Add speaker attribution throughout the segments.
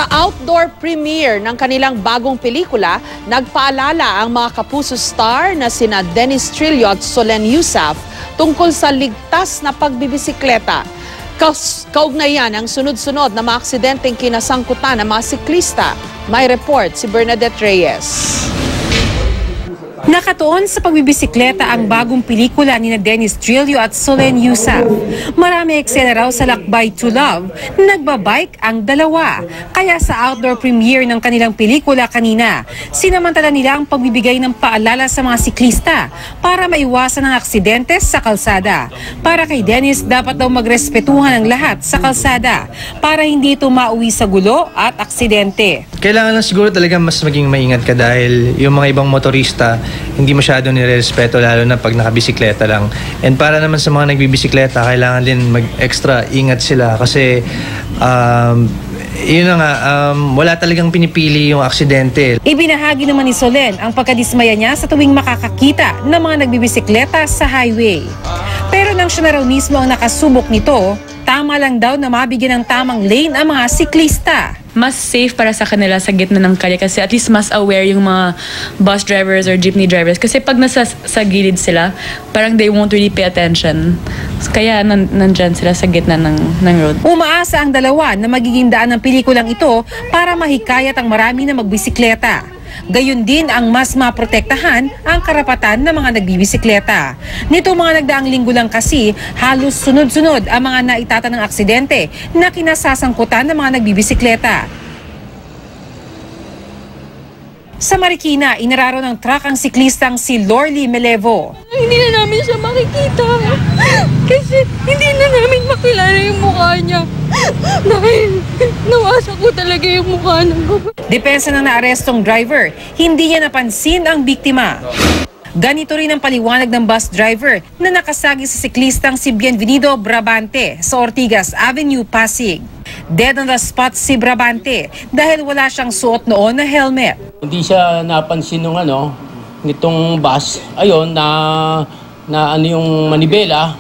Speaker 1: Sa outdoor premiere ng kanilang bagong pelikula, nagpaalala ang mga kapuso star na sina Dennis Trillo at Solen Yusuf tungkol sa ligtas na pagbibisikleta. Kaugnayan ang sunod-sunod na mga aksidenteng kinasangkutan ng mga siklista. May report si Bernadette Reyes.
Speaker 2: Nakatuon sa pagbibisikleta ang bagong pelikula ni Dennis Trillo at Solen Yusuf. Marami eksena raw sa Lakbay to Love, nagbabike ang dalawa. Kaya sa outdoor premiere ng kanilang pelikula kanina, sinamantala nila ang pagbibigay ng paalala sa mga siklista para maiwasan ang aksidente sa kalsada. Para kay Dennis, dapat daw magrespetuhan ang lahat sa kalsada para hindi ito mauwi sa gulo at aksidente.
Speaker 3: Kailangan lang siguro talaga mas maging maingat ka dahil yung mga ibang motorista hindi masyado nirerespeto lalo na pag nakabisikleta lang. And para naman sa mga nagbibisikleta, kailangan din mag-extra ingat sila kasi yun na nga, wala talagang pinipili yung aksidente.
Speaker 2: Ibinahagi naman ni Solen ang pagkadismaya niya sa tuwing makakakita ng mga nagbibisikleta sa highway. Pero nang siya na raw mismo ang nakasubok nito, tama lang daw na mabigyan ng tamang lane ang mga siklista.
Speaker 4: Mas safe para sa kanila sa gitna ng kalye kasi at least mas aware yung mga bus drivers or jeepney drivers kasi pag nasa sa gilid sila, parang they won't really pay attention. Kaya nandyan sila sa gitna ng road.
Speaker 2: Umaasa ang dalawa na magiging daan ng pelikulang ito para mahikayat ang marami na magbisikleta. Gayun din ang mas maprotektahan ang karapatan ng mga nagbibisikleta. Nito mga nagdaang linggo lang kasi, halos sunod-sunod ang mga naitatanang aksidente na kinasasangkutan ng mga nagbibisikleta. Sa Marikina, inararo ng truck ang siklistang si Lorly Melevo.
Speaker 5: Hindi na namin siya makikita kasi hindi na namin makilala yung mukha niya. Dahil nawasa ko talaga yung mukha ng
Speaker 2: Depensa ng naarestong driver, hindi niya napansin ang biktima. Ganito rin ang paliwanag ng bus driver na nakasagi sa siklistang si Bienvenido Brabante sa Ortigas Avenue, Pasig. Dead on the spot si Brabante dahil wala siyang suot noon na helmet.
Speaker 6: Hindi siya napansin nitong bus. Ayun, na yung manibela,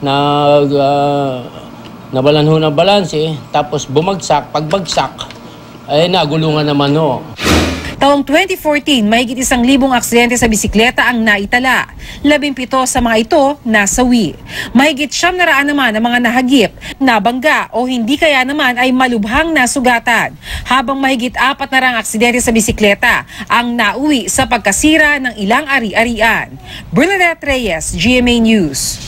Speaker 6: nawalan ho ng balanse, tapos bumagsak, pagbagsak, ay nagulungan naman ho.
Speaker 2: Taong 2014, mahigit 1,000 aksidente sa bisikleta ang naitala. 17 sa mga ito nasawi. Mahigit 700 naman ang mga nahagip, nabangga o hindi kaya naman ay malubhang nasugatan. Habang mahigit 400 aksidente sa bisikleta ang nauwi sa pagkasira ng ilang ari-arian. Bernadette Reyes, GMA News.